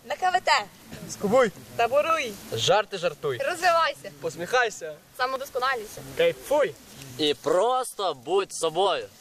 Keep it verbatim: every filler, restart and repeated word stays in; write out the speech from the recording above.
На КВТ. Скубуй. Таборуй. Жарти жартуй. Розвивайся. Посміхайся. Самодосконалюйся. Кайфуй. І просто будь собою.